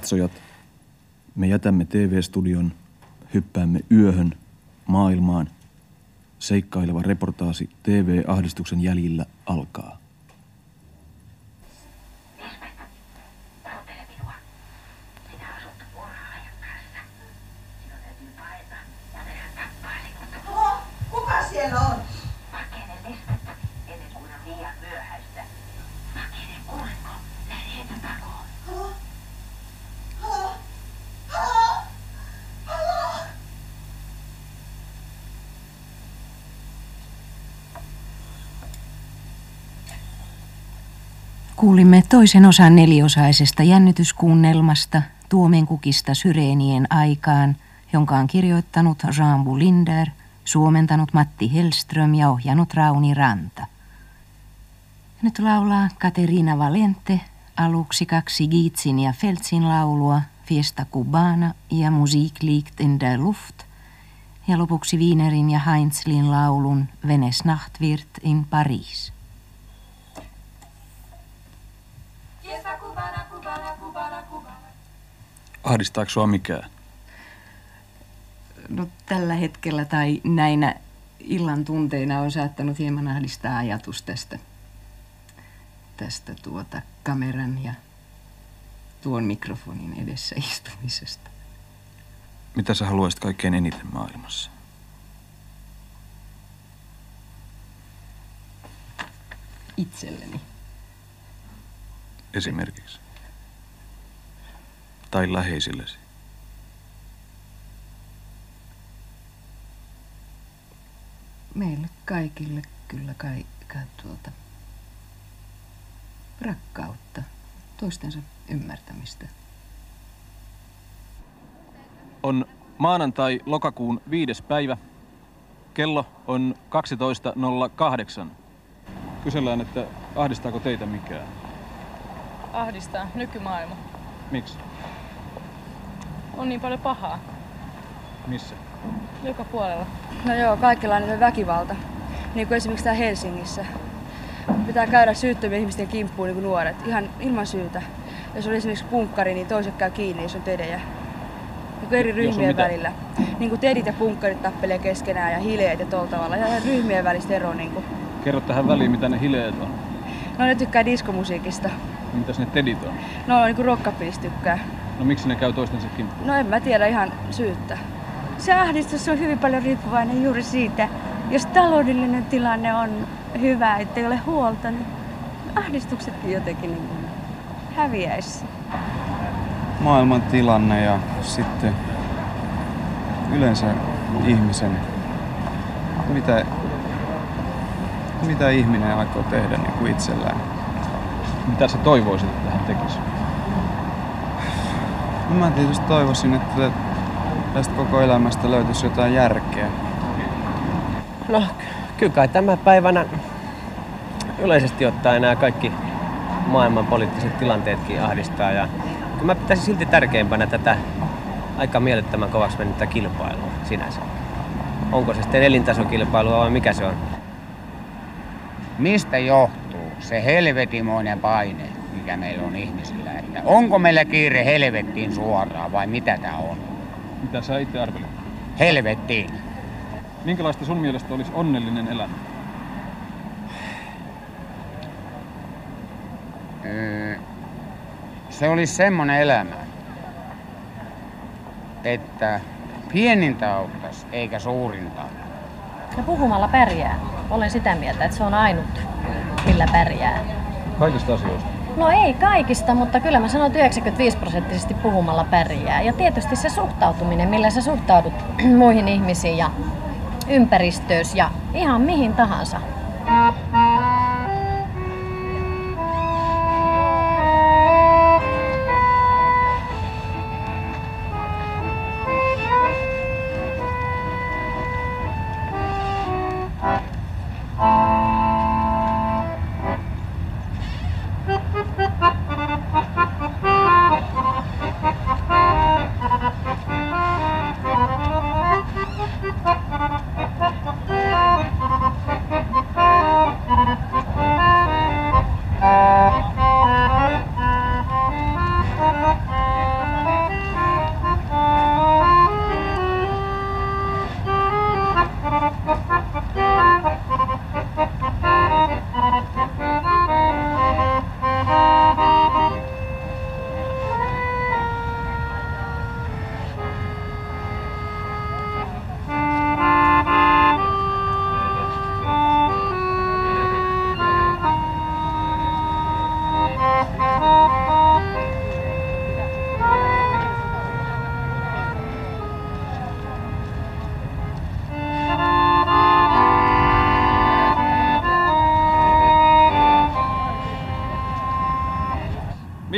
katsojat, me jätämme TV-studion, hyppäämme yöhön, maailmaan. Seikkaileva reportaasi TV-ahdistuksen jäljillä alkaa. Kuka siellä on? Pakene nestettä ennen kuin on liian myöhäistä. Pakene, kuuletko? Lähde heitä pakoon. Halo? Halo? Halo? Halo? Kuulimme toisen osan neliosaisesta jännityskuunnelmasta Tuomenkukista Syreenien aikaan, jonka on kirjoittanut Jean Boulinder, suomentanut Matti Hellström ja ohjannut Rauni Ranta. Nyt laulaa Caterina Valente, aluksi 2 Gietzin ja Feltzin laulua, Fiesta Cubana ja Musik liegt in der Luft, ja lopuksi Wienerin ja Heinzlin laulun Wenn es Nacht wird in Paris. Ahdistaako sua mikään? No tällä hetkellä tai näinä illan tunteina on saattanut hieman ahdistaa ajatus tästä kameran ja tuon mikrofonin edessä istumisesta. Mitä sä haluaisit kaikkein eniten maailmassa? Itselleni. Esimerkiksi. Tai läheisillesi. Meille kaikille kyllä kai rakkautta, toistensa ymmärtämistä. On maanantai lokakuun 5. päivä. Kello on 12.08. Kysellään, että ahdistaako teitä mikään? Ahdistaa nykymaailma. Miksi? On niin paljon pahaa. Missä? Joka puolella. No joo, kaikenlainen väkivalta. Niin kuin esimerkiksi täällä Helsingissä. Pitää käydä syyttömien ihmisten kimppuun niin kuin nuoret, ihan ilman syytä. Jos on esimerkiksi punkkari, niin toiset käy kiinni, jos on tedejä. Niin kuin eri ryhmien välillä. Niin kuin tedit ja punkkarit tappelee keskenään ja hileet ja tuolla tavalla. Ja ryhmien välistä eroa. Niin kuin. Kerro tähän väliin, mitä ne hileet on. No ne tykkää diskomusiikista. Mitäs ne tedit on? No niin kuin rockabillystä tykkää. No miksi ne käy toistensa kimppuun? No en mä tiedä ihan syyttä. Se ahdistus on hyvin paljon riippuvainen juuri siitä, jos taloudellinen tilanne on hyvä, ettei ole huolta, niin ahdistuksetkin jotenkin niin kuin häviäisi. Maailman tilanne ja sitten yleensä ihmisen, mitä ihminen aikoo tehdä niin kuin itsellään. Mitä sä toivoisit, että hän tekisi? No mä tietysti toivoisin, että tästä koko elämästä löytyisi jotain järkeä. No, kyllä kai tämän päivänä yleisesti ottaen nämä kaikki maailman poliittiset tilanteetkin ahdistaa. Ja kyllä mä pitäisin silti tärkeimpänä tätä aika mielettömän kovaksi mennyttä kilpailua sinänsä. Onko se sitten elintasokilpailua vai mikä se on? Mistä johtuu se helvetimoinen paine, mikä meillä on ihmisillä? Että onko meillä kiire helvettiin suoraan vai mitä tää on? Mitä sä itse arvelet? Helvettiin. Minkälaista sun mielestä olisi onnellinen elämä? Se olisi semmonen elämä, että pienintä auttaisi eikä suurinta. No puhumalla pärjää. Olen sitä mieltä, että se on ainut, millä pärjää. Kaikista asioista? No ei kaikista, mutta kyllä mä sanon, että 95% puhumalla pärjää. Ja tietysti se suhtautuminen, millä sä suhtaudut muihin ihmisiin ja ympäristöös ja ihan mihin tahansa.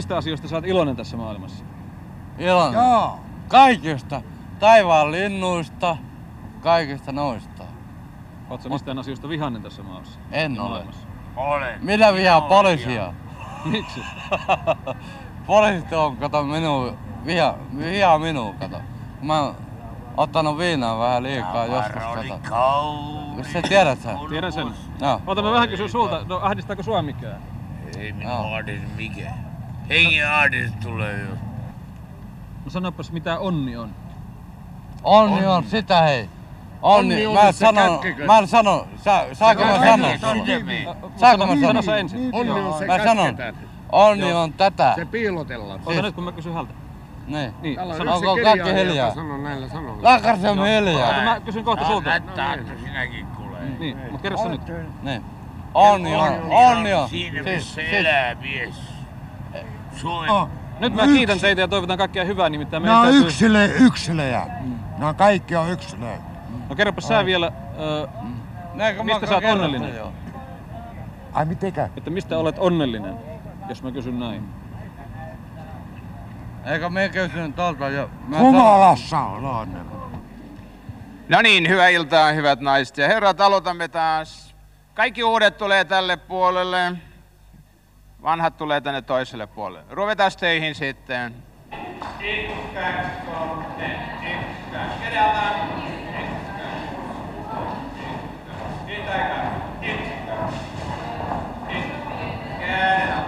Mistä asioista sä oot iloinen tässä maailmassa? Iloinen? Joo. Kaikista. Taivaan linnuista, kaikista noista. Oot sä mistään asioista vihainen tässä maassa? En ole. Olen. Minä vihaan poliisia. Miksi? Poliisit on, kato, vihaa minua, kato. Mä oon ottanut viinaa vähän liikaa joskus, kato. Sä tiedät sä? Tiedän sen. Joo. Ota mä vähän kysyn sulta, no ahdistaako sua mikään? Ei minua ahdista mikään. Hengen ahdista tulee jo. No sanopas mitä onni on. Onni on sitä hei. Onni, mä sanon, saako mä sanoa? Saako mä sanoa? Sano ensin. Onni on se Mä sanon, onni on tätä. Se piilotellaan. Ota nyt kun mä kysyn hältä. Niin. Onko kaikki hiljaa? Sanon näillä sanoilla. Lakarsen hiljaa. Ota mä kysyn kohta sulta. Näyttää, että sinäkin kuulee. Niin, mut kerro sä nyt. Niin. Onni on. Siinä missä elää mies. Nyt mä kiitän teitä ja toivotan kaikkea hyvää, nimittäin meidän Nämä on täytyy... yksilöjä. Nämä kaikki on yksilöjä. No kerropas sä vielä, mistä sä oot onnellinen? Ai mitenkä? Että mistä olet onnellinen, jos mä kysyn näin? Eikö me kysyn tuolta jo? Humalassa on onnellinen. No niin, hyvää iltaa, hyvät naiset ja herrat, aloitamme taas. Kaikki uudet tulee tälle puolelle, vanhat tulee tänne toiselle puolelle. Ruvetaan töihin sitten. 1, 2, 3, 1, 2, kedeltä. 1, 2, 1, kedeltä.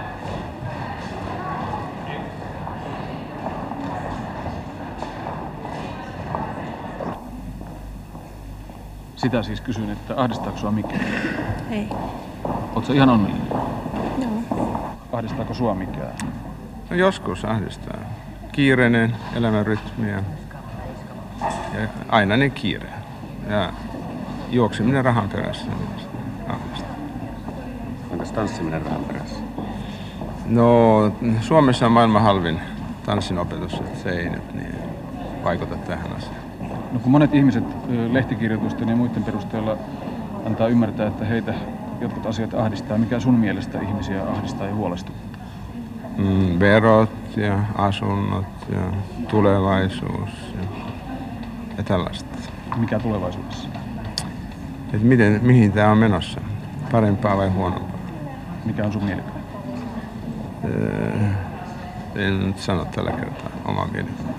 Sitä siis kysyn, että ahdistaako sua mikään? Ei. Oot sä ihan onnellinen? Joo. Ahdistaako sua mikään? No joskus ahdistaa. Kiireinen elämänrytmi ja ainainen kiire. Ja juokseminen rahan perässä. Onko tanssiminen rahan perässä? No, Suomessa on maailman halvin tanssinopetus, että se ei nyt niin vaikuta tähän asiaan. No kun monet ihmiset lehtikirjoitusten ja muiden perusteella antaa ymmärtää, että heitä jotkut asiat ahdistaa. Mikä sun mielestä ihmisiä ahdistaa ja huolestuttaa? Verot ja asunnot ja tulevaisuus ja tällaista. Mikä tulevaisuudessa? Et mihin tää on menossa? Parempaa vai huonompaa? Mikä on sun mielipide? En nyt sano tällä kertaa omaa mielipide.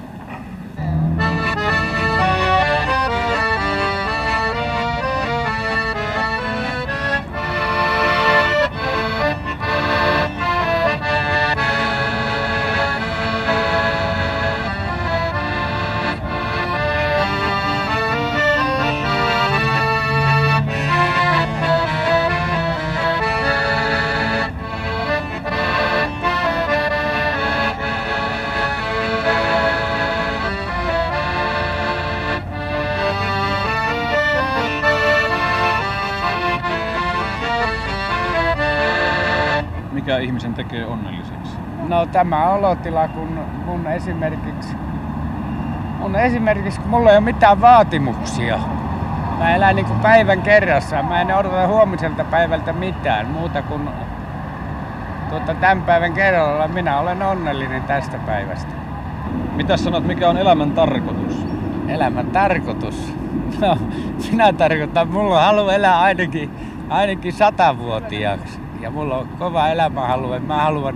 Mikä ihmisen tekee onnelliseksi? No tämä olotila, kun mun esimerkiksi kun mulla ei ole mitään vaatimuksia. Mä elän niin kuin päivän kerrassa. Mä en odota huomiselta päivältä mitään muuta kuin tämän päivän kerralla. Minä olen onnellinen tästä päivästä. Mitä sanot, mikä on elämän tarkoitus? Elämän tarkoitus? No, minä tarkoitan, mulla haluaa elää ainakin 100-vuotiaaksi. Ja mulla on kova elämänhalu, että mä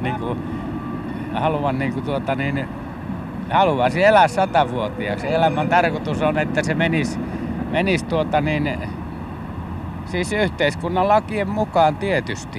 haluaisin elää 100-vuotiaaksi. Elämän tarkoitus on, että se menisi siis yhteiskunnan lakien mukaan tietysti.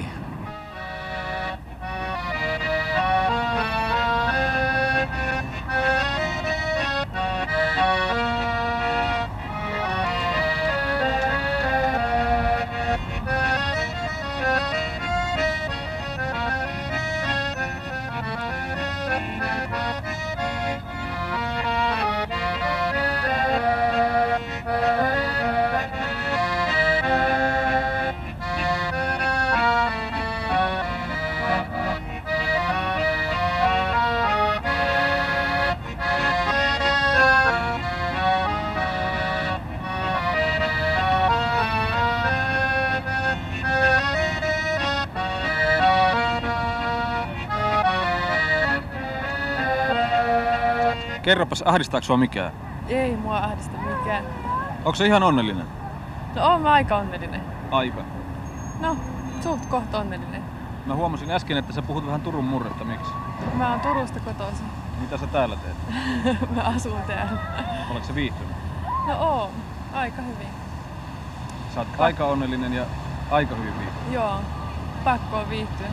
Kerropas, ahdistaako sua mikään? Ei mua ahdista mikään. Onko se ihan onnellinen? No oon mä aika onnellinen. Aika. No, suht kohta onnellinen. Mä huomasin äsken, että sä puhut vähän Turun murretta. Miksi? Mä oon Turusta kotoisin. Mitä sä täällä teet? Mä asun täällä. Oletko sä viihtynyt? No oon. Aika hyvin. Sä oot aika onnellinen ja aika hyvin viihtynyt. Joo. Pakko on viihtyä.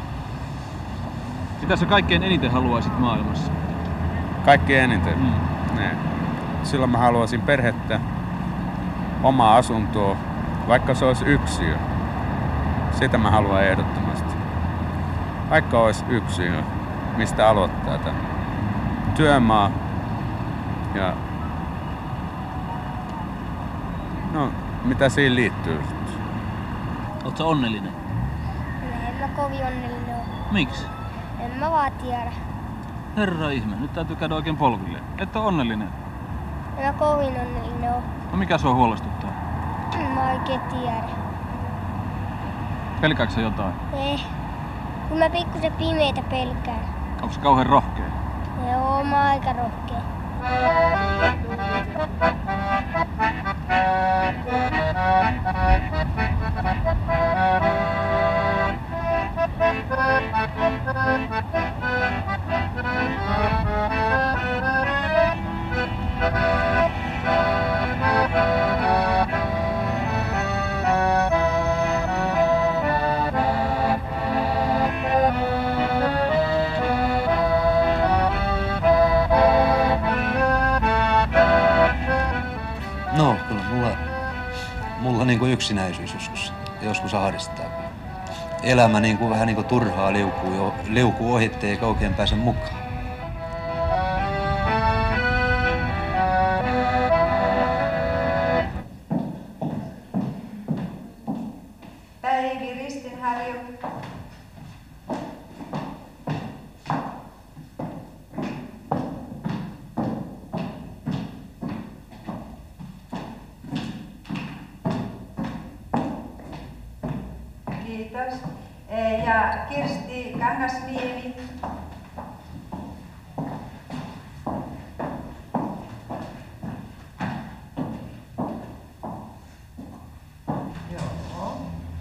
Mitä sä kaikkein eniten haluaisit maailmassa? Kaikkein eniten? Niin. Silloin mä haluaisin perhettä, omaa asuntoa, vaikka se olisi yksiö. Sitä mä haluan ehdottomasti. Vaikka olisi yksiö, mistä aloittaa tämän. Työmaa ja no, mitä siinä liittyy? Oot sä onnellinen? En mä kovin onnellinen ole. Miksi? En mä vaan tiedä. Herra ihme, nyt täytyy käydä oikein polville. Et oo onnellinen. En mä kovin onnellinen ole. No mikä sua huolestuttaa? En mä oikein tiedä. Pelkääksä jotain? Ei. Kun mä pikkusen pimeitä pelkään. Onko se kauhean rohkea? Joo, mä oon aika rohkea. No, kyllä mulla niin kuin yksinäisyys joskus ahdistaa. Elämä niin kuin vähän niin kuin turhaa liukuu ohitte eikä oikein pääse mukaan. Päivi Ristinharju. Kiitos. Ja Kirsti Kangasniemi. Joo.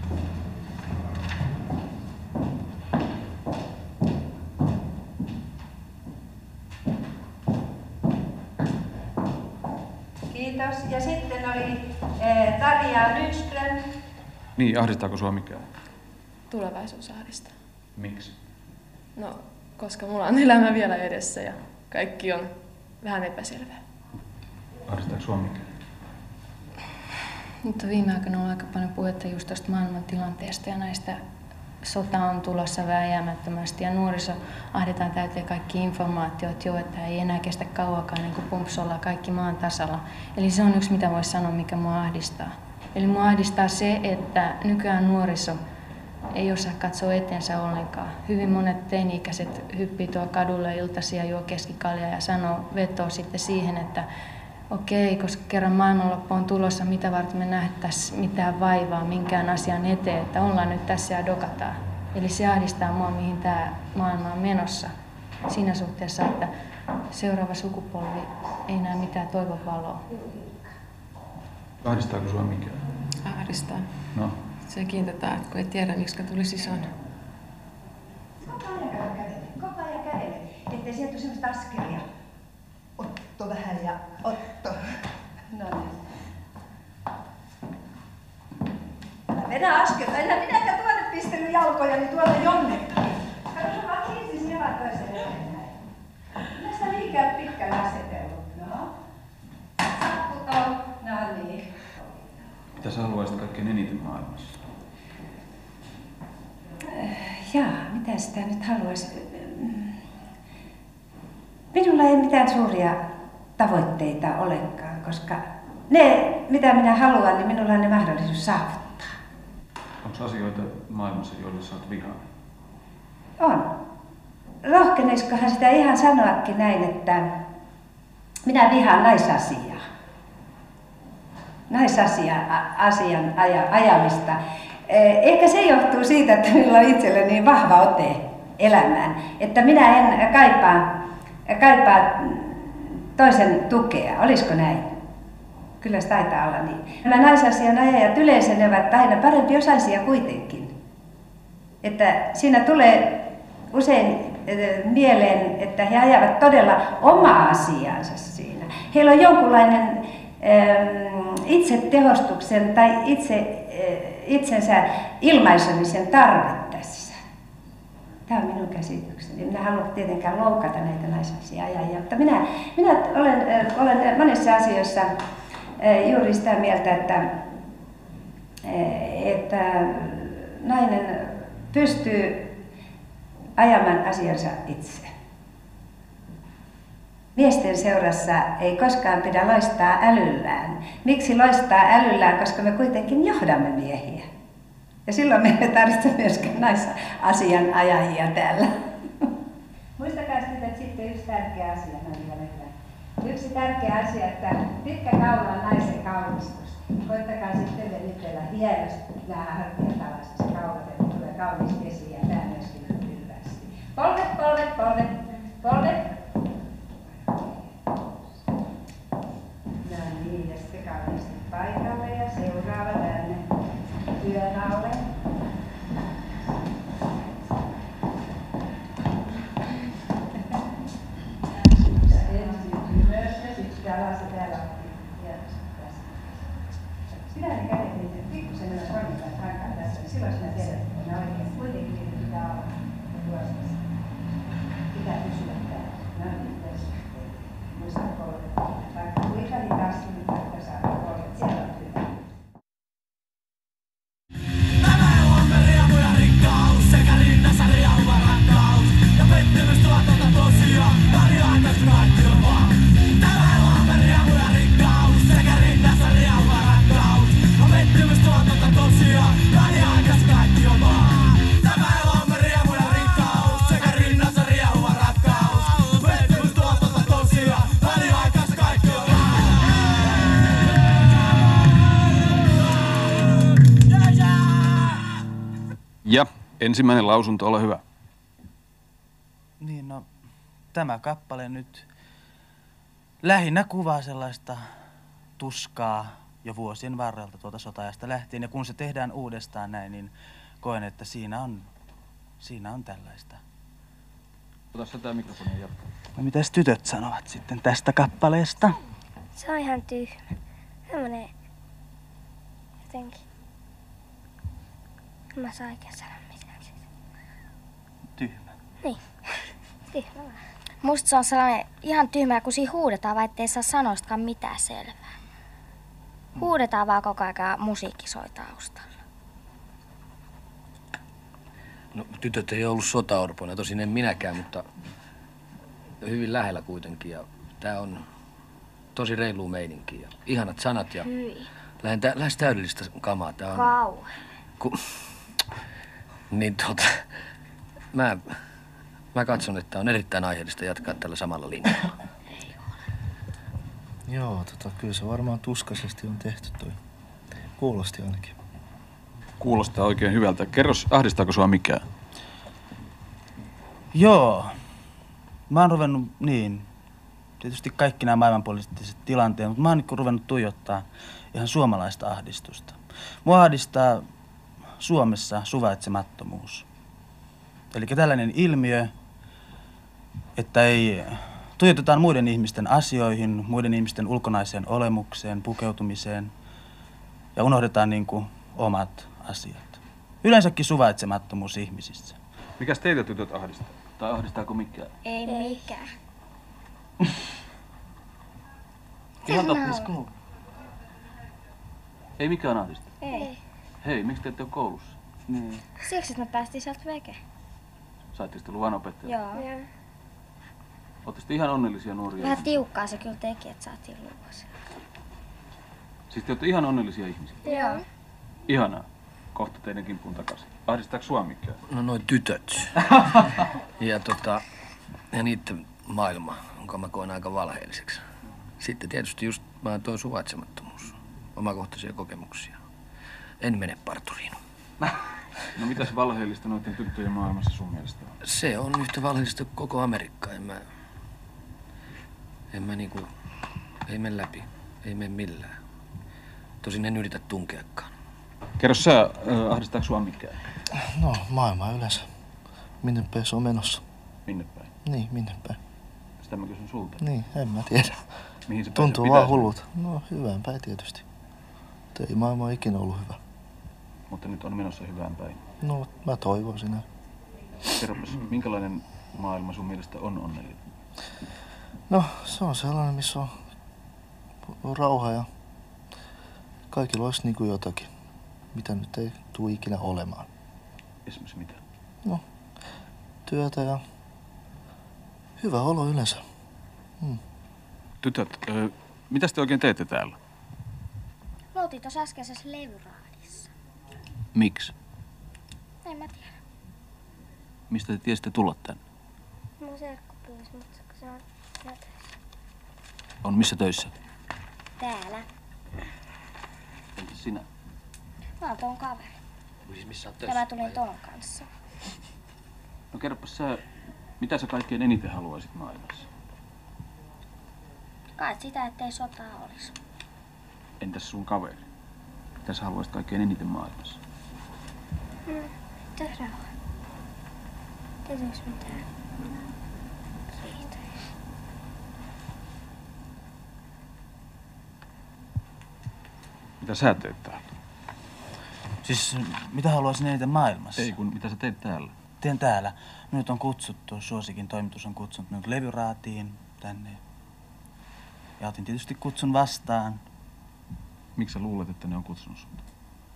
Kiitos. Ja sitten oli Tarja Lundström. Niin, ahdistaako sua mikään? Tulevaisuus ahdistaa. Miksi? No, koska mulla on elämä vielä edessä ja kaikki on vähän epäselvää. Ahdistaako sua mikään? Nyt on viime aikoina ollut aika paljon puhetta just tuosta maailman tilanteesta ja näistä sota on tulossa vääjäämättömästi ja nuoriso ahdetaan täyteen kaikki informaatiot jo, että ei enää kestä kauakaan niin kuin pumpsolla kaikki maan tasalla. Eli se on yksi mitä voisi sanoa, mikä mua ahdistaa. Eli mua ahdistaa se, että nykyään nuoriso ei osaa katsoa eteensä ollenkaan. Hyvin monet teini-ikäiset hyppii tuolla kadulla iltaisin ja juo keskikaljaa ja vetoo sitten siihen, että okei, koska kerran maailmanloppu on tulossa, mitä varten me nähtäisiin mitään vaivaa minkään asian eteen, että ollaan nyt tässä ja dokataan. Eli se ahdistaa mua, mihin tämä maailma on menossa. Siinä suhteessa, että seuraava sukupolvi ei näe mitään toivon valoa. Ahdistaako sua mikään? Ahdistaa. No. Sekin kun ei tiedä, miksi tulisi ison. Koko ajan kävele, ettei sieltä tule semmoista askelia. Otto vähän ja Otto. No niin. Älä vedä askelta, enää minäkään tuonne pistellyt jalkojani tuonne jonnekin. Kato, se vaan kiinni siellä toiselle näin. Minä sitä liikaa pitkällä asetellut. No. Sakkuto. No niin. Mitä sä haluaisit kaikkein eniten maailmassa? Mitä sitä nyt haluaisi? Minulla ei mitään suuria tavoitteita olekaan, koska ne, mitä minä haluan, niin minulla on ne mahdollisuus saavuttaa. Onko asioita maailmassa, joille sä oot vihainen? On. Rohkeneisikohan sitä ihan sanoakin näin, että minä vihaan naisasiaa. Naisasian ajamista. Ehkä se johtuu siitä, että minulla on itsellä niin vahva ote elämään, että minä en kaipaa toisen tukea. Olisiko näin? Kyllä se taitaa olla niin. Nämä naisasianajajat yleensä ne ovat aina parempi osaisia kuitenkin. Että siinä tulee usein mieleen, että he ajavat todella omaa asiaansa siinä. Heillä on jonkunlainen itsetehostuksen tai itsensä ilmaisemisen tarve tässä. Tämä on minun käsitykseni. Minä haluan tietenkään loukata näitä naisasianajajia, mutta minä olen monissa asioissa juuri sitä mieltä, että nainen pystyy ajamaan asiansa itse. Miesten seurassa ei koskaan pidä loistaa älyllään. Miksi loistaa älyllään? Koska me kuitenkin johdamme miehiä. Ja silloin me ei tarvitse myöskään naisasianajajia täällä. Muistakaa sitten yksi tärkeä asia. Yksi tärkeä asia, että pitkä kaula on naisen kaunistus. Koittakaa sitten venytellä hienosti nämä hartiat alas, se kaulat, että tulee kaunis kesi ja pää myöskin hyvästi. Polvet, polvet, polvet, polvet. No niin, ja sitten kauniisti paikalle ja seuraava tänne työn alle. Alas ja täällä pidä ne kädet niin pikkusen mennä sormitaan hankaan tässä, niin silloin sinä tiedät, että ne oikein kuitenkin niitä pitää olla tuossa. Pitää pysyä täällä. No niin, tässä. Muista polvet. Vaikka kuinka hitaasti, niin vaikka saada polvet. Siellä on hyvä. Tämä on meriamu ja rikkaus, sekä rinnassa riauva rakkaus. Ja pettymys tuotonta tosiaan, väliaikaista kaikki on vaan. Tämä on meriamu ja rikkaus, sekä rinnassa riauva rakkaus. Ja pettymys tuotonta tosiaan, väliaikaista kaikki on vaan. Tämä on meriamu ja rikkaus, sekä rinnassa riauva rakkaus. Pettymys tuotonta tosiaan, väliaikaista kaikki on vaan. Ja ensimmäinen lausunto, ole hyvä. Niin, no tämä kappale nyt lähinnä kuvaa sellaista tuskaa jo vuosien varrelta tuolta sota-ajasta lähtien. Ja kun se tehdään uudestaan näin, niin koen, että siinä on tällaista. Ota sitä mikrofonia jatkaa. No mitäs tytöt sanovat sitten tästä kappaleesta? Se on ihan tyhmä. Semmonen jotenkin. Mä saan oikein sanoa mitään siitä. Tyhmä. Niin. Tyhmä vaan. Musta se on sellainen ihan tyhmää, kun siinä huudetaan, vaan ettei saa sanoistakaan mitään selvää. Huudetaan vaan koko ajan, musiikki soi taustalla. No, tytöt ei ollut sotaorpoina, tosin en minäkään, mutta hyvin lähellä kuitenkin. Ja tää on tosi reilua meininkiä ja ihanat sanat ja lähes täydellistä kamaa. Tää on kauhean. Niin mä katson, että on erittäin aiheellista jatkaa tällä samalla linjalla. Joo, kyllä se varmaan tuskaisesti on tehty toi. Kuulosti ainakin. Kuulostaa oikein hyvältä. Kerros, ahdistaako sua mikään? Joo. Mä oon ruvennut, tietysti kaikki nämä maailmanpoliittiset tilanteet, mutta mä oon ruvennut tuijottaa ihan suomalaista ahdistusta. Mua ahdistaa Suomessa suvaitsemattomuus. Eli tällainen ilmiö, että ei tuijotetaan muiden ihmisten asioihin, muiden ihmisten ulkonaiseen olemukseen, pukeutumiseen ja unohdetaan omat asiat. Yleensäkin suvaitsemattomuus ihmisissä. Mikäs teitä tytöt ahdistaa? Tai ahdistaako mikään? Ei mikään. Ihan toppis. Ei mikään ahdista? Ei. Hei, miksi te ette ole koulussa? Niin. Siksi, että me päästiin sieltä veke. Saitte sitten luvan opettajalta? Joo. Ootte sitten ihan onnellisia nuoria? Vähän tiukkaa se kyllä teki, että saatiin luvan. Siis te olette ihan onnellisia ihmisiä? Joo. Ihanaa. Kohta teidän kimppuun takaisin. Ahdistaako sua mikään? No noin tytöt. Ja niiden maailma, jonka mä koen aika valheelliseksi. Sitten tietysti just tuo suvaitsemattomuus. Omakohtaisia kokemuksia. En mene parturiin. No mitäs valheellista noiden tyttöjen maailmassa sun mielestä on? Se on yhtä valheellista koko Amerikka. Ei mene läpi. Ei mene millään. Tosin en yritä tunkeakaan. Kerro sä, ahdistaako sua mikään? No, maailma yleensä. Minne päin se on menossa? Minne päin? Niin, minne päin. Sitä mä kysyn sulta. Niin, en mä tiedä. Mihin se tuntuu vaan hullut. No, hyvään päin tietysti. Ei maailma ole ikinä ollut hyvä. Mutta nyt on menossa hyvään päin. No, mä toivoisin näin. Kerropas, minkälainen maailma sun mielestä on onnellinen? No, se on sellainen, missä on rauha ja kaikilla olisi niin kuin jotakin, mitä nyt ei tule ikinä olemaan. Esimerkiksi mitä? No, työtä ja hyvä olo yleensä. Tytöt, mitä te oikein teette täällä? Me oltiin tuossa äskeisessä levyraadissa. Miksi? En mä tiedä. Mistä te tiesitte tulla tänne? Mun serkku pyysi, mutta se on töissä. On missä töissä? Täällä. Entäs sinä? Mä oon ton kaveri. Siis missä oot Ja töissä? mä tulin ton kanssa. No kerropas sä, mitä sä kaikkein eniten haluaisit maailmassa? Kai sitä, ettei sotaa olisi. Entäs sun kaveri? Mitä sä haluaisit kaikkein eniten maailmassa? Mitäs rauha? Tietysti mitään. Siitä. Mitä sä teet täällä? Siis mitä haluaisin eniten maailmassa? Ei kun, mitä sä teet täällä? Teen täällä. Minut on kutsuttu, Suosikin toimitus on kutsunut minut levyraatiin tänne. Ja otin tietysti kutsun vastaan. Miksi sä luulet, että ne on kutsunut sut?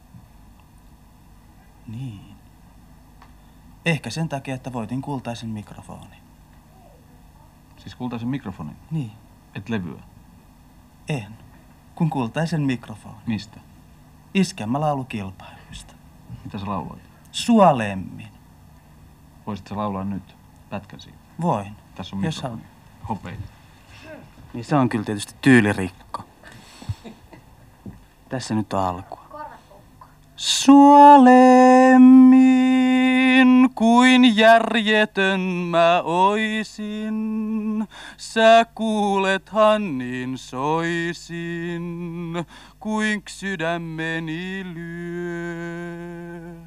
Niin. Ehkä sen takia, että voitin kultaisen mikrofonin. Siis kultaisen mikrofonin? Niin. Et levyä? En. Kun kultaisen mikrofonin. Mistä? Iskelmälaulukilpailuista. Mitä sä lauloit? Sua lemmin. Voisit sä laulaa nyt pätkän siitä? Voin. Tässä on Jos mikrofoni. Hopeita. Niin se on kyllä tietysti tyylirikko. Tässä nyt on alkua. Sua lemmin, kuin järjetön mä oisin. Sä kuulethan niin soisin, kuink sydämeni lyö.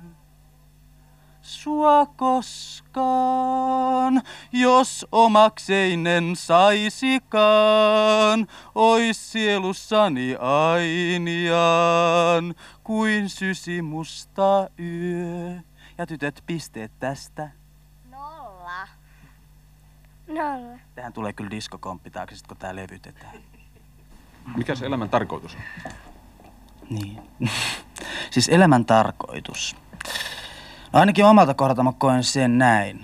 Sua koskaan, jos omakseinen saisikaan, ois sielussani ainiaan, kuin sysi musta yö. Ja tytöt, pisteet tästä. 0. Tähän tulee kyllä diskokomppi taakse, sit kun tää levytetään. Mikä se elämän tarkoitus on? Niin. Siis elämän tarkoitus. No ainakin omalta kohdalta mä koen sen näin.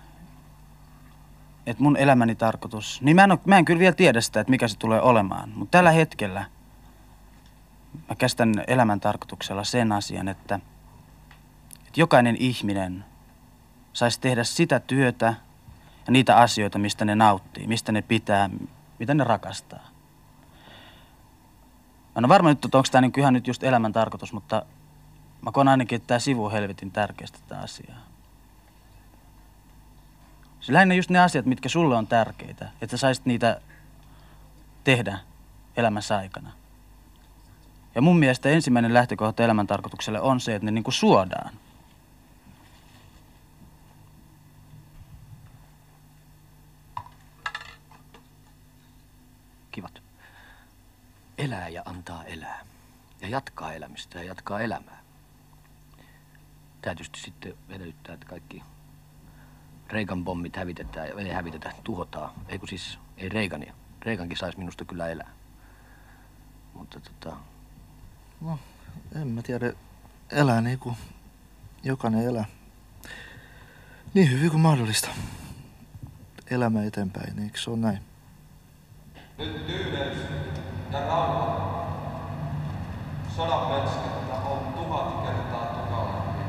Että mun elämäni tarkoitus... Niin mä en kyllä vielä tiedä sitä, että mikä se tulee olemaan. Mutta tällä hetkellä mä käsitän elämän tarkoituksella sen asian, että jokainen ihminen saisi tehdä sitä työtä ja niitä asioita, mistä ne nauttii, mistä ne pitää, mitä ne rakastaa. Mä en ole varma nyt, että onko tää niinku ihan nyt just elämän tarkoitus, mutta mä koen ainakin, että tää sivu on helvetin tärkeästä tätä asiaa. Se lähinnä just ne asiat, mitkä sulle on tärkeitä, että sä saisit niitä tehdä elämässä aikana. Ja mun mielestä ensimmäinen lähtökohta elämän tarkoitukselle on se, että ne niinku suodaan. Kivat. Elää ja antaa elää. Ja jatkaa elämistä ja jatkaa elämää. Tämä tietysti sitten edellyttää, että kaikki Reagan pommit hävitetään ja ei hävitetä, tuhotaan. Eikö siis, ei Reagania. Reagankin saisi minusta kyllä elää. Mutta No, en mä tiedä. Elää niin kuin jokainen elää. Niin hyvin kuin mahdollista. Elämä eteenpäin, eikö se ole näin? Nyt tyyneys ja rauha. Sodan metskä on 1000 kertaa tukalampi.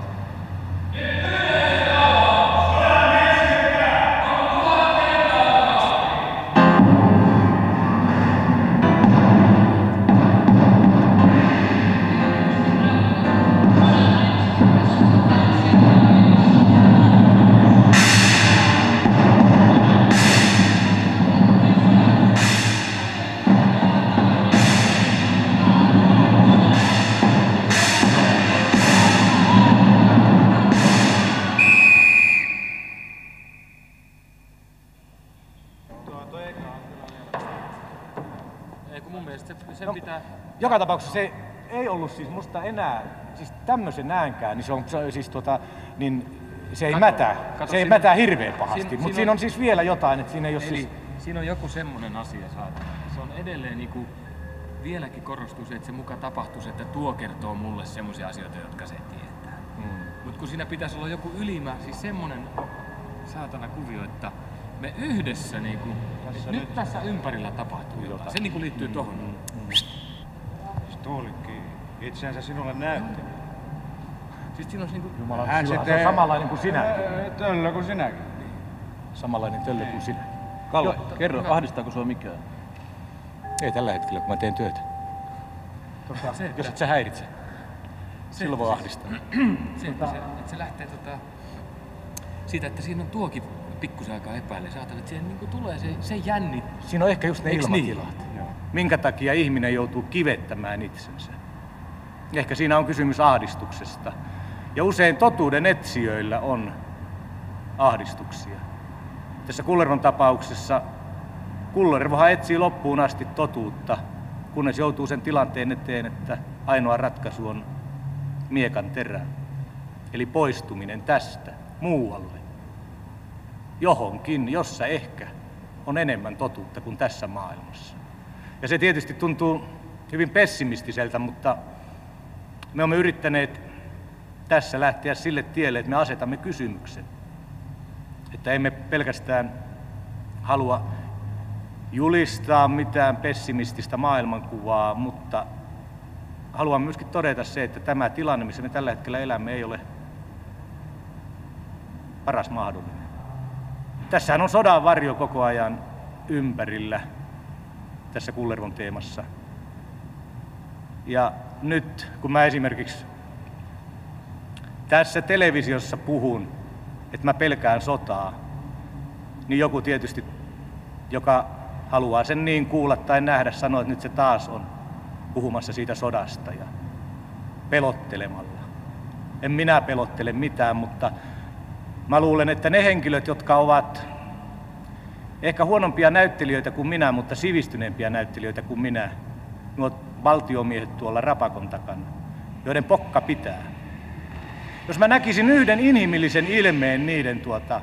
Ei kun mun mielestä se pitää... Joka tapauksessa se ei ollut siis musta enää, siis tämmöisen äänkään, niin se on siis niin se ei mätää hirveän pahasti, mutta siinä on siis vielä jotain, että siinä ei ole siis... Siinä on joku semmonen asia saatana. Se on edelleen niinku, vieläkin korostuu se, että se muka tapahtuisi, että tuo kertoo mulle semmoisia asioita, jotka se tietää. Mut kun siinä pitäisi olla joku ylimä, siis semmonen saatana kuvio, että me yhdessä niinku, nyt tässä ympärillä tapahtuu jotain. Se niinku liittyy tohon. Tuulikki itseänsä sinulle näytti. Siis siinä olisi niinku... Jumala, se on samanlainen kuin sinäkin. Töllö kuin sinäkin. Samanlainen töllö kuin sinä. Kalle, kerro, ahdistaako sua mikään? Ei tällä hetkellä, kun mä teen työtä. Jos et sä häiritse, silloin voi ahdistaa. Se lähtee siitä, että siinä on tuokin pikkusen aikaa epäilee. Sä ajattelet, että siihen niinku tulee se jänni. Siinä on ehkä just ne ilmatilat. Niin? Minkä takia ihminen joutuu kivettämään itsensä. Ehkä siinä on kysymys ahdistuksesta. Ja usein totuuden etsijöillä on ahdistuksia. Tässä Kullervon tapauksessa Kullervohan etsii loppuun asti totuutta, kunnes joutuu sen tilanteen eteen, että ainoa ratkaisu on miekan terä. Eli poistuminen tästä muualle. Johonkin, jossa ehkä on enemmän totuutta kuin tässä maailmassa. Ja se tietysti tuntuu hyvin pessimistiseltä, mutta me olemme yrittäneet tässä lähteä sille tielle, että me asetamme kysymyksen. Että emme pelkästään halua julistaa mitään pessimististä maailmankuvaa, mutta haluan myöskin todeta se, että tämä tilanne, missä me tällä hetkellä elämme, ei ole paras mahdollinen. Tässähän on sodan varjo koko ajan ympärillä tässä Kullervon teemassa. Ja nyt, kun mä esimerkiksi tässä televisiossa puhun, että mä pelkään sotaa, niin joku tietysti, joka haluaa sen niin kuulla tai nähdä, sanoo, että nyt se taas on puhumassa siitä sodasta ja pelottelemalla. En minä pelottele mitään, mutta mä luulen, että ne henkilöt, jotka ovat ehkä huonompia näyttelijöitä kuin minä, mutta sivistyneempiä näyttelijöitä kuin minä, nuo valtiomiehet tuolla rapakon takana, joiden pokka pitää. Jos mä näkisin yhden inhimillisen ilmeen niiden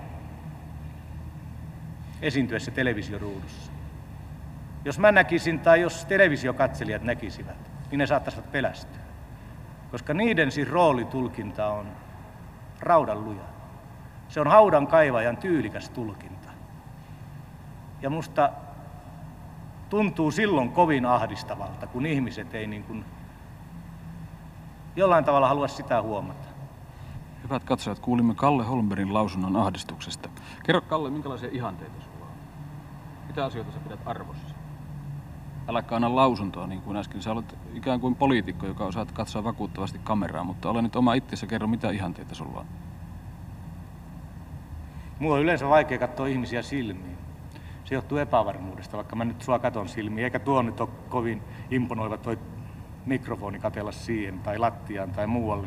esiintyessä televisioruudussa. Jos mä näkisin tai jos televisiokatselijat näkisivät, niin ne saattaisivat pelästyä. Koska niiden siis roolitulkinta on raudan luja. Se on haudan kaivajan tyylikäs tulkinta. Ja musta tuntuu silloin kovin ahdistavalta, kun ihmiset ei niin kuin jollain tavalla halua sitä huomata. Hyvät katsojat, kuulimme Kalle Holmbergin lausunnon ahdistuksesta. Kerro Kalle, minkälaisia ihanteita sulla on? Mitä asioita sä pidät arvossa? Äläkä anna lausuntoa niin kuin äsken. Sä olet ikään kuin poliitikko, joka osaat katsoa vakuuttavasti kameraan, mutta ole nyt oma itsesi ja kerro, mitä ihanteita sulla on. Mulla on yleensä vaikea katsoa ihmisiä silmiin. Se johtuu epävarmuudesta, vaikka mä nyt sua katon silmiin, eikä tuo nyt ole kovin imponoiva toi mikrofoni katella siihen tai lattiaan tai muualle.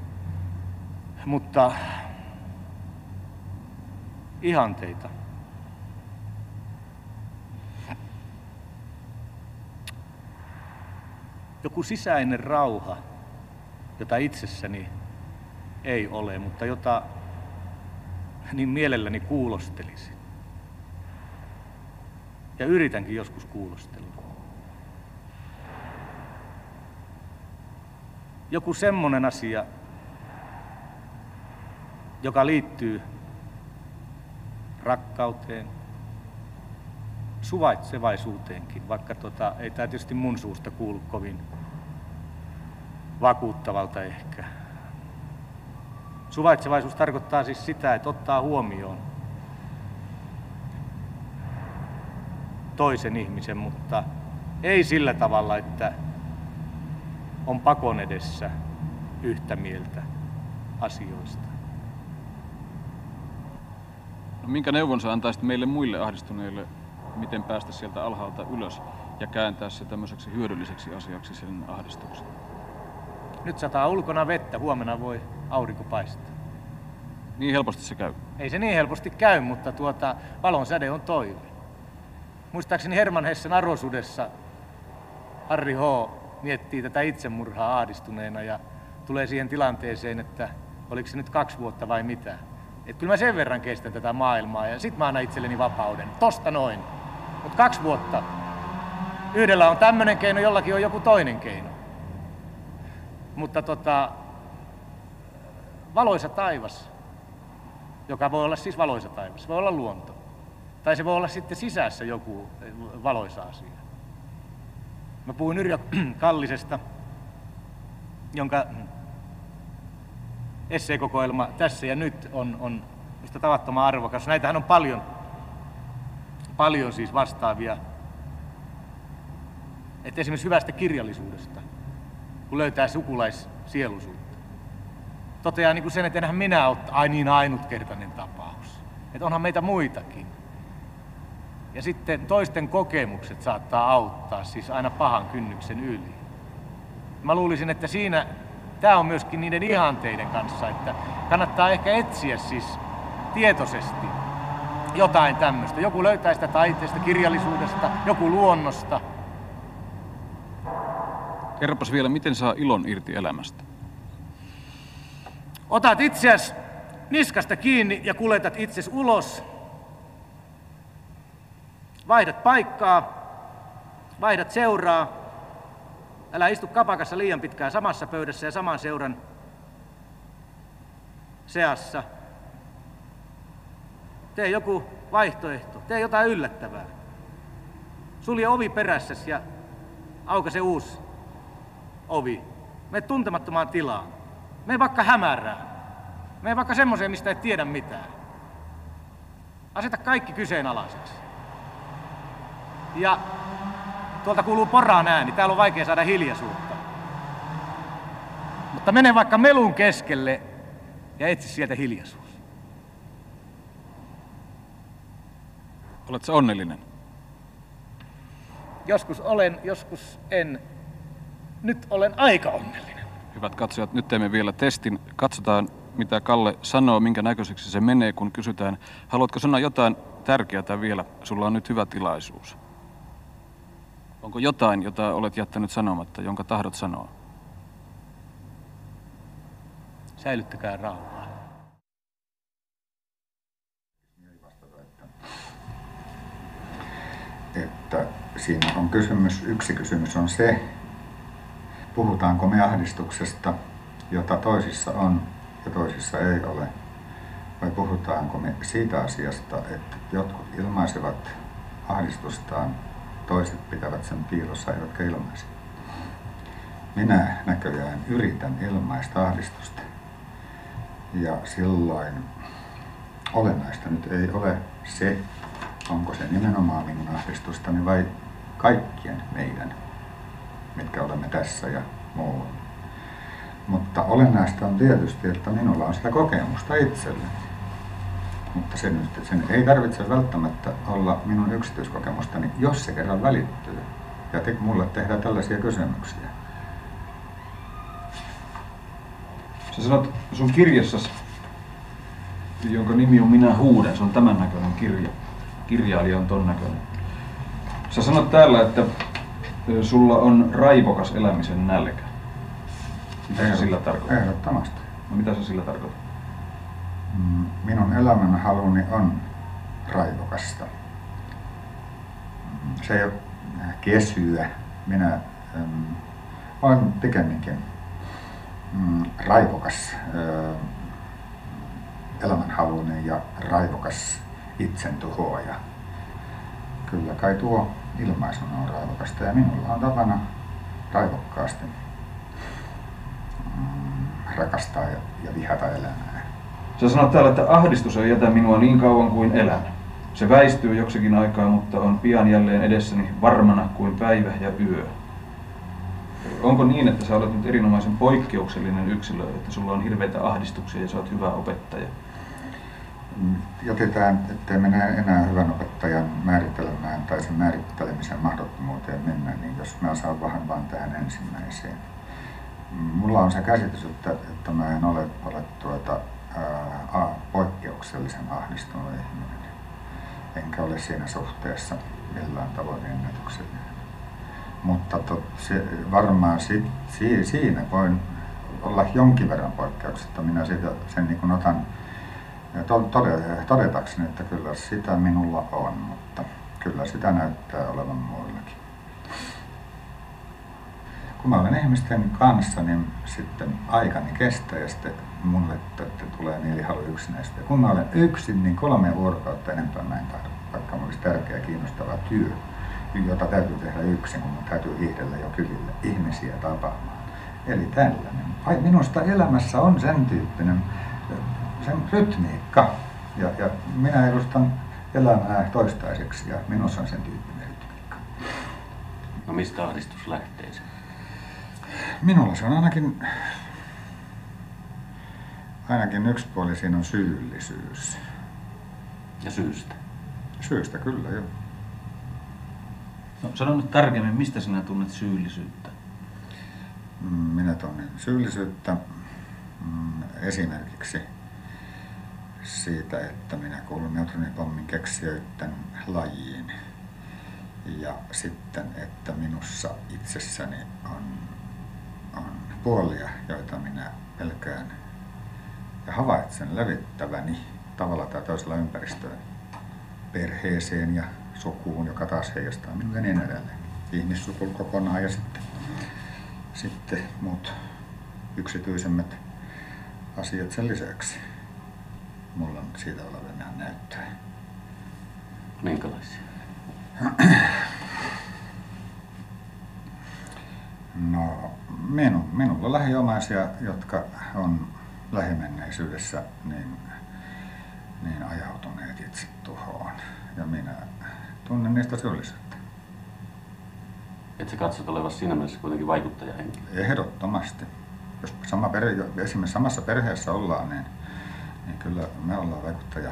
Mutta ihanteita. Joku sisäinen rauha, jota itsessäni ei ole, mutta jota niin mielelläni kuulostelisin. Ja yritänkin joskus kuulostella. Joku semmonen asia, joka liittyy rakkauteen, suvaitsevaisuuteenkin, vaikka ei tämä tietysti mun suusta kuulu kovin vakuuttavalta ehkä. Suvaitsevaisuus tarkoittaa siis sitä, että ottaa huomioon toisen ihmisen, mutta ei sillä tavalla, että on pakon edessä yhtä mieltä asioista. No, minkä neuvon sä antaisit meille muille ahdistuneille, miten päästä sieltä alhaalta ylös ja kääntää se tämmöiseksi hyödylliseksi asiaksi sen ahdistuksen? Nyt sataa ulkona vettä, huomenna voi aurinko paistaa. Niin helposti se käy? Ei se niin helposti käy, mutta valon säde on toive. Muistaakseni Hermann Hessen Arosudessa Harri H. miettii tätä itsemurhaa ahdistuneena ja tulee siihen tilanteeseen, että oliko se nyt 2 vuotta vai mitä. Että kyllä mä sen verran kestän tätä maailmaa ja sit mä annan itselleni vapauden. Tosta noin. Mut 2 vuotta. Yhdellä on tämmönen keino, jollakin on joku toinen keino. Mutta valoisa taivas, joka voi olla siis valoisa taivas, voi olla luonto. Tai se voi olla sitten sisässä joku valoisa asia. Mä puhun Yrjö Kallisesta, jonka esseekokoelma Tässä ja nyt on mistä tavattoman arvokas. Näitähän on paljon siis vastaavia. Et esimerkiksi hyvästä kirjallisuudesta, kun löytää sukulaiссieluisuutta. Toteaa niin kuin sen, että enhän minä ole ainutkertainen tapaus. Että onhan meitä muitakin. Ja sitten toisten kokemukset saattaa auttaa siis aina pahan kynnyksen yli. Mä luulisin, että siinä tämä on myöskin niiden ihanteiden kanssa, että kannattaa ehkä etsiä siis tietoisesti jotain tämmöistä. Joku löytää sitä taiteesta, kirjallisuudesta, joku luonnosta. Kerropas vielä, miten saa ilon irti elämästä? Otat itseäsi niskasta kiinni ja kuljetat itsesi ulos. Vaihdat paikkaa, vaihdat seuraa. Älä istu kapakassa liian pitkään samassa pöydässä ja saman seuran seassa. Tee joku vaihtoehto, tee jotain yllättävää. Sulje ovi perässäsi ja aukaise uusi ovi. Mene tuntemattomaan tilaan. Mene vaikka hämärään. Mene vaikka semmoiseen, mistä et tiedä mitään. Aseta kaikki kyseenalaiseksi. Ja tuolta kuuluu poraan ääni. Täällä on vaikea saada hiljaisuutta. Mutta mene vaikka melun keskelle ja etsi sieltä hiljaisuus. Oletko onnellinen? Joskus olen, joskus en. Nyt olen aika onnellinen. Hyvät katsojat, nyt teemme vielä testin. Katsotaan, mitä Kalle sanoo, minkä näköiseksi se menee, kun kysytään, haluatko sanoa jotain tärkeää vielä? Sulla on nyt hyvä tilaisuus. Onko jotain, jota olet jättänyt sanomatta, jonka tahdot sanoa? Säilyttäkää rauhaa. Että siinä on yksi kysymys on se, puhutaanko me ahdistuksesta, jota toisissa on ja toisissa ei ole, vai puhutaanko me siitä asiasta, että jotkut ilmaisevat ahdistustaan, toiset pitävät sen piilossa eivätkä ilmaise. Minä näköjään yritän ilmaista ahdistusta ja silloin olennaista nyt ei ole se, onko se nimenomaan minun ahdistustani vai kaikkien meidän, mitkä olemme tässä ja muu. Mutta olennaista on tietysti, että minulla on sitä kokemusta itselleni. Mutta sen ei tarvitse välttämättä olla minun yksityiskokemustani, jos se kerran välittyy. Ja mulle tehdään tällaisia kysymyksiä. Sä sanot sun kirjassasi, jonka nimi on Minä huudan, se on tämän näköinen kirja. Kirjailija on ton näköinen. Sä sanot täällä, että sulla on raivokas elämisen nälkä. Mitä sä sillä tarkoitat? Ehdottomasti. No mitä sä sillä tarkoitat? Minun elämänhaluni on raivokasta. Se ei ole kesyä. Minä olen pikemminkin raivokas elämänhaluni ja raivokas itsentuhoaja. Kyllä kai tuo ilmaisuna on raivokasta ja minulla on tapana raivokkaasti rakastaa ja vihata elämää. Sä sanot täällä, että ahdistus ei jätä minua niin kauan kuin elän. Se väistyy joksikin aikaa, mutta on pian jälleen edessäni varmana kuin päivä ja yö. Onko niin, että sä olet nyt erinomaisen poikkeuksellinen yksilö, että sulla on hirveitä ahdistuksia ja sä oot hyvä opettaja? Jätetään, ettei mene enää hyvän opettajan määritelmään tai sen määrittelemisen mahdottomuuteen mennä, niin jos mä saan vähän vaan tähän ensimmäiseen. Mulla on se käsitys, että mä en ole poikkeuksellisen ahdistunut ihminen. Enkä ole siinä suhteessa millään tavoin ennätyksellinen. Mutta varmaan siinä voin olla jonkin verran poikkeuksetta. Minä siitä sen niin kuin otan todetakseni, että kyllä sitä minulla on, mutta kyllä sitä näyttää olevan muillakin. Kun mä olen ihmisten kanssa, niin sitten aikani kestää ja sitten mulle tulee mielihalu yksinäistä. Ja kun mä olen yksin, niin 3 vuorokautta enempää mä en tahdo, vaikka mulla olisi tärkeä ja kiinnostava työ, jota täytyy tehdä yksin, kun mun täytyy hiihdellä jo kylille ihmisiä tapaamaan. Eli tällainen. Minusta elämässä on sen tyyppinen sen rytmiikka. Ja minä edustan elämää toistaiseksi ja minussa on sen tyyppinen rytmiikka. No mistä ahdistus lähtee se? Minulla se on ainakin yksi puoli, siinä on syyllisyys. Ja syystä? Syystä kyllä, joo. No, sano nyt tarkemmin, mistä sinä tunnet syyllisyyttä? Minä tunnen syyllisyyttä esimerkiksi siitä, että minä kuulun neutronipommin keksijöiden lajiin. Ja sitten, että minussa itsessäni on puolia, joita minä pelkään ja havaitsen levittäväni tavalla tai toisella ympäristöön, perheeseen ja sukuun, joka taas heijastaa minua ja niin edelleen. Ihmissukuun kokonaan ja sitten muut yksityisemmät asiat sen lisäksi. Mulla on siitä olevan näyttöä. Minkälaisia? No, minulla on lähiomaisia, jotka on lähimenneisyydessä niin ajautuneet itse tuhoon. Ja minä tunnen niistä syyllisyyttä. Et sä katsot olevasi siinä mielessä kuitenkin vaikuttajahenkilö? Ehdottomasti. Jos esimerkiksi samassa perheessä ollaan, niin kyllä me ollaan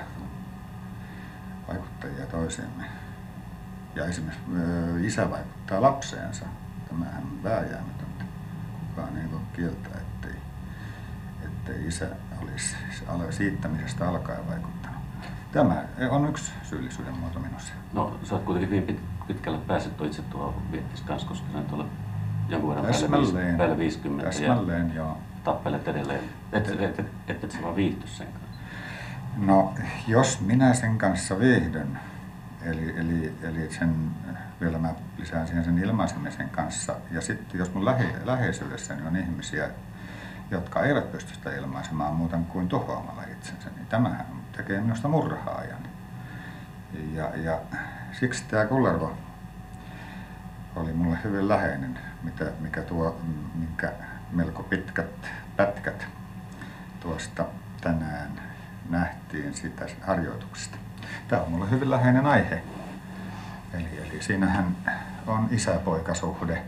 vaikuttajia toisiimme. Ja esimerkiksi isä vaikuttaa lapseensa. Tämähän on vääjäämätöntä. Kukaan ei voi kieltää, ettei isä olisi siittämisestä alkaen vaikuttanut. Tämä on yksi syyllisyyden muoto minussa. No, sä oot kuitenkin hyvin pitkälle päässyt itse tuohon viettis kanssa, koska sä nyt olet jonkun verran päälle 50 täsmälleen, ja joo. Tappelet edelleen. Et sä vaan viihdy sen kanssa? No, jos minä sen kanssa viihdyn, eli sen, vielä mä lisään siihen sen ilmaisemisen kanssa, ja sitten jos mun läheisyydessäni on ihmisiä, jotka eivät pysty sitä ilmaisemaan muuten kuin tuhoamalla itsensä, niin tämähän tekee minusta murhaajan. Ja siksi tämä Kullervo oli mulle hyvin läheinen, minkä melko pitkät pätkät tuosta tänään nähtiin sitä harjoituksesta. Tämä on mulle hyvin läheinen aihe. Eli siinähän on isä-poikasuhde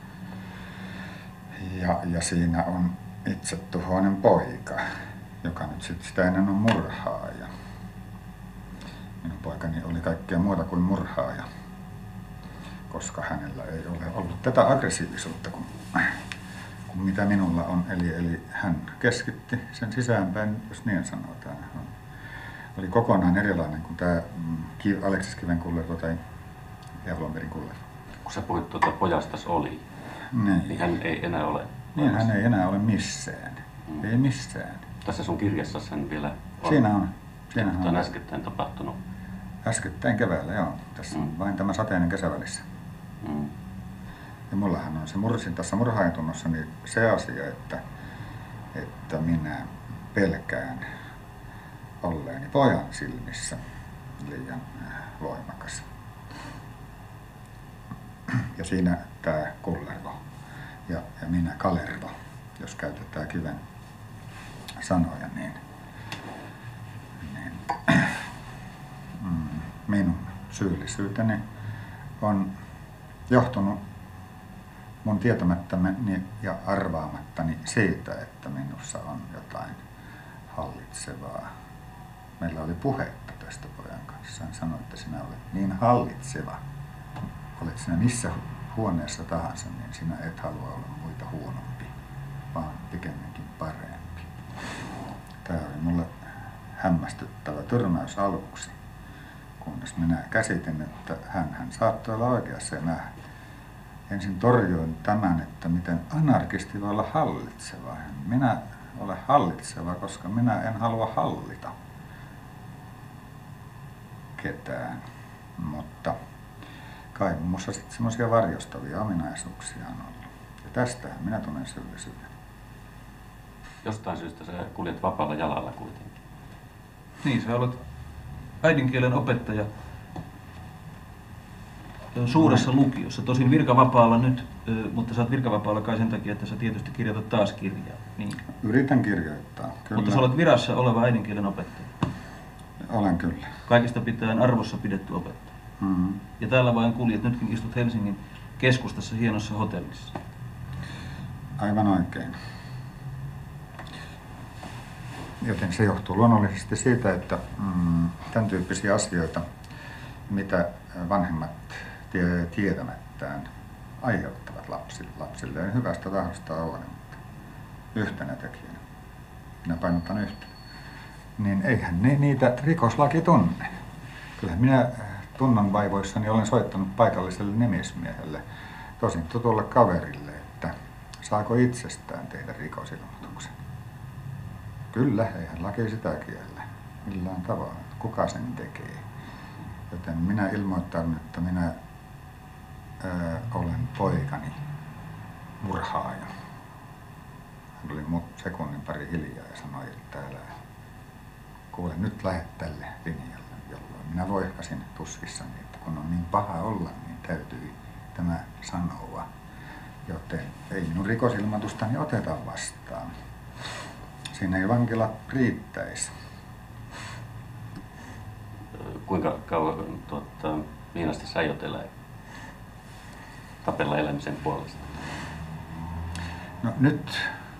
ja siinä on itsetuhoinen poika, joka nyt sitten sitä ennen on murhaaja. Minun poikani oli kaikkea muuta kuin murhaaja, koska hänellä ei ole ollut tätä aggressiivisuutta kuin mitä minulla on. Eli hän keskitti sen sisäänpäin, jos niin sanotaan. Oli kokonaan erilainen kuin tämä Aleksis Kivenkullervo tai Javlonberin Kullervo. Kun sä puhuit pojastas oli, niin hän ei enää ole. Niin, hän ei enää ole missään. Ei missään. Tässä sun kirjassa sen vielä on. Siinä on. Tämä on äskettäin tapahtunut. Äskettäin keväällä, joo. Tässä on vain tämä sateinen kesävälissä. Ja mullahan on se tässä murhaajan tunnossa niin se asia, että minä pelkään olleeni pojan silmissä liian voimakas. Ja siinä tämä Kullervo ja minä Kalervo, jos käytetään Kiven sanoja, niin minun syyllisyyteni on johtunut mun tietämättäni ja arvaamattani siitä, että minussa on jotain hallitsevaa. Meillä oli puhetta tästä pojan kanssa. Hän sanoi, että sinä olet niin hallitseva. Olet sinä missä huoneessa tahansa, niin sinä et halua olla muita huonompi, vaan pikemminkin parempi. Tämä oli mulle hämmästyttävä törmäys aluksi, kunnes minä käsitin, että hän saattoi olla oikeassa ja mä ensin torjuin tämän, että miten anarkisti voi olla hallitseva. Minä olen hallitseva, koska minä en halua hallita ketään, mutta kai minussa sitten semmoisia varjostavia ominaisuuksia on ollut. Ja tästähän minä tunnen syyllisyyden. Jostain syystä sä kuljet vapaalla jalalla kuitenkin. Niin, sä olet äidinkielen opettaja suuressa lukiossa. Tosin virkavapaalla nyt, mutta sä oot virkavapaalla kai sen takia, että sä tietysti kirjoitat taas kirjaa. Niin. Yritän kirjoittaa, kyllä. Mutta sä olet virassa oleva äidinkielen opettaja. Olen kyllä. Kaikista pitäen arvossa pidetty opettaja. Mm-hmm. Ja täällä vain kuljet, nytkin istut Helsingin keskustassa hienossa hotellissa. Aivan oikein. Joten se johtuu luonnollisesti siitä, että tämän tyyppisiä asioita, mitä vanhemmat tietämättään aiheuttavat lapsilleen hyvästä tahdosta huolimatta yhtenä tekijänä. Minä painotan yhtenä. Niin eihän niitä rikoslaki tunne. Kyllähän minä tunnon vaivoissani olen soittanut paikalliselle nimismiehelle, tosin tutulle kaverille, että saako itsestään tehdä rikosilmoituksen. Kyllä, eihän laki sitä kiellä millään tavalla. Kuka sen tekee? Joten minä ilmoitan, että minä olen poikani murhaaja. Hän oli sekunnin pari hiljaa ja sanoi, että älä kuule, nyt lähdet tälle linjalle, jolloin minä voihkasin tuskissani, että kun on niin paha olla, niin täytyy tämä sanoa. Joten ei minun rikosilmoitustani oteta vastaan. Siinä ei vankila riittäisi. Kuinka kauan mihin asti sä aiot elää? Tapella elämisen puolesta? No nyt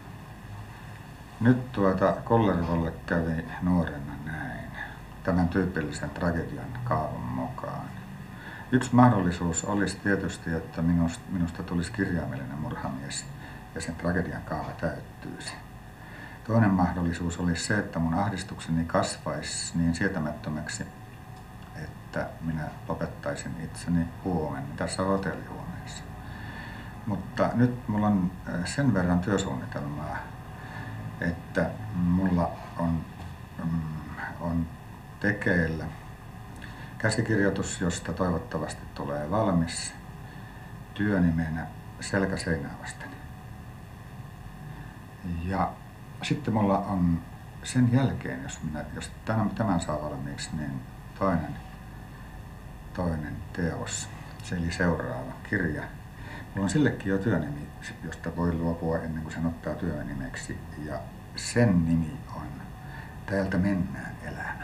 Kollervolle kävi nuorena näin, tämän tyypillisen tragedian kaavan mukaan. Yksi mahdollisuus olisi tietysti, että minusta tulisi kirjaimellinen murhamies ja sen tragedian kaava täyttyisi. Toinen mahdollisuus olisi se, että mun ahdistukseni kasvaisi niin sietämättömäksi, että minä lopettaisin itseni huomenna tässä hotellihuoneessa. Mutta nyt mulla on sen verran työsuunnitelmaa, että mulla on tekeillä käsikirjoitus, josta toivottavasti tulee valmis työnimenä Selkä seinää vasten. Ja sitten mulla on sen jälkeen, jos tämän saa valmiiksi, niin toinen teos, eli seuraava kirja. Mulla on sillekin jo työnimi, josta voi luopua ennen kuin sen ottaa työnimeksi. Ja sen nimi on Täältä mennään elämä.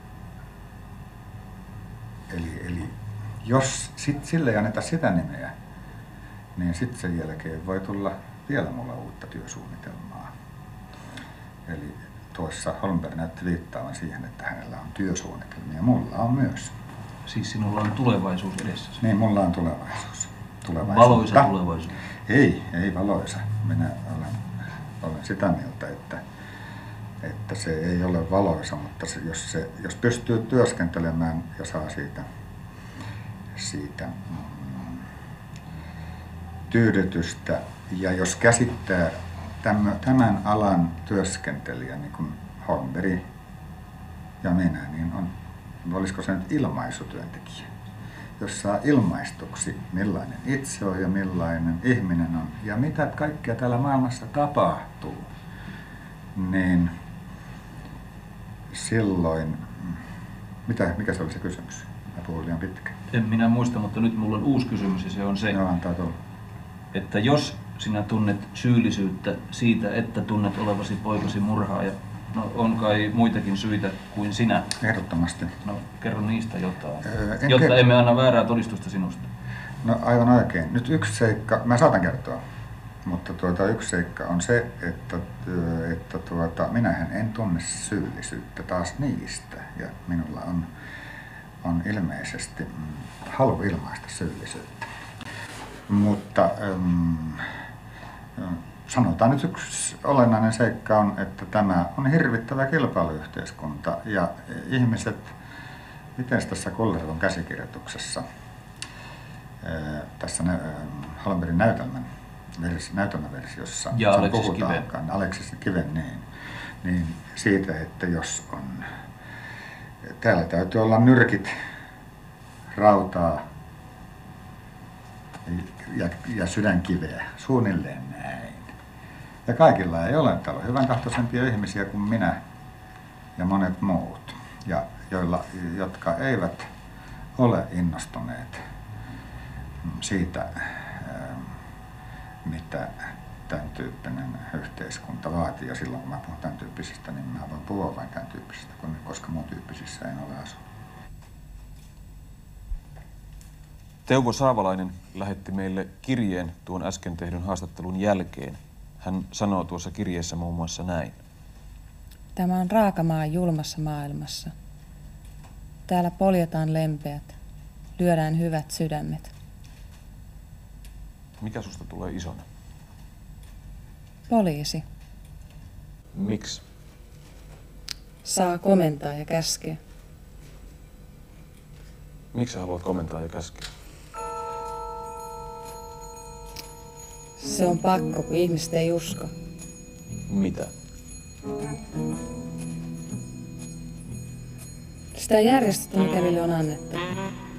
Eli jos sille ei anneta sitä nimeä, niin sitten sen jälkeen voi tulla vielä mulla uutta työsuunnitelmaa. Eli tuossa Holmberg näytti viittaavan siihen, että hänellä on työsuunnitelmia. Mulla on myös. Siis sinulla on tulevaisuus edessä? Niin, mulla on tulevaisuus. Valoisa tulevaisuus? Ei valoisa. Minä olen sitä mieltä, että se ei ole valoisa, mutta jos pystyy työskentelemään ja saa siitä tyydytystä ja jos käsittää tämän alan työskentelijä, niin kuin Holmberg ja minä, niin olisiko se nyt ilmaisutyöntekijä? Jos saa ilmaistuksi, millainen itse on ja millainen ihminen on ja mitä kaikkea täällä maailmassa tapahtuu, niin silloin, mikä se oli se kysymys? Mä puhuin liian pitkä. En minä muista, mutta nyt mulla on uusi kysymys ja se on se, että jos sinä tunnet syyllisyyttä siitä, että tunnet olevasi poikasi murhaaja, no on kai muitakin syitä kuin sinä. Ehdottomasti. No kerro niistä jotain, jotta emme anna väärää todistusta sinusta. No aivan oikein. Nyt yksi seikka, mä saatan kertoa, mutta yksi seikka on se, että minähän en tunne syyllisyyttä taas niistä ja minulla on ilmeisesti halu ilmaista syyllisyyttä. Mutta sanotaan nyt yksi olennainen seikka on, että tämä on hirvittävä kilpailuyhteiskunta ja ihmiset, miten tässä Kollervon käsikirjoituksessa, tässä Holmbergin näytelmäversiossa, Ja se Aleksis puhutaankaan, Aleksis Kiven, niin siitä, että jos on, täällä täytyy olla nyrkit, rautaa ja sydänkiveä, suunnilleen näin. Ja kaikilla ei ole. Täällä on hyvän tahtoisempia ihmisiä kuin minä ja monet muut, jotka eivät ole innostuneet siitä, mitä tämän tyyppinen yhteiskunta vaatii. Ja silloin kun mä puhun tämän tyyppisistä, niin mä voin puhua vain tämän tyyppisistä, koska muun tyyppisissä en ole asunut. Teuvo Saavalainen lähetti meille kirjeen tuon äsken tehdyn haastattelun jälkeen. Hän sanoo tuossa kirjeessä muun muassa näin. Tämä on raaka maa julmassa maailmassa. Täällä poljetaan lempeät, lyödään hyvät sydämet. Mikä susta tulee isona? Poliisi. Miksi? Saa komentaa ja käskeä. Miksi sä haluat komentaa ja käskeä? Se on pakko, kun ihmiset ei usko. Mitä? Sitä järjestettä, mikä niille on annettu.